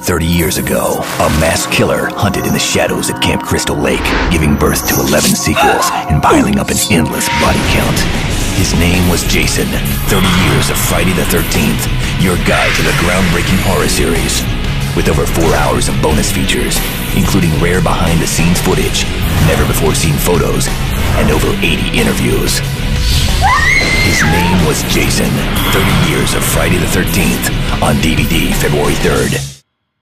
30 years ago, a mass killer hunted in the shadows at Camp Crystal Lake, giving birth to 11 sequels and piling up an endless body count. His name was Jason. 30 years of Friday the 13th, your guide to the groundbreaking horror series. With over 4 hours of bonus features, including rare behind-the-scenes footage, never-before-seen photos, and over 80 interviews. His name was Jason. 30 years of Friday the 13th on DVD February 3rd.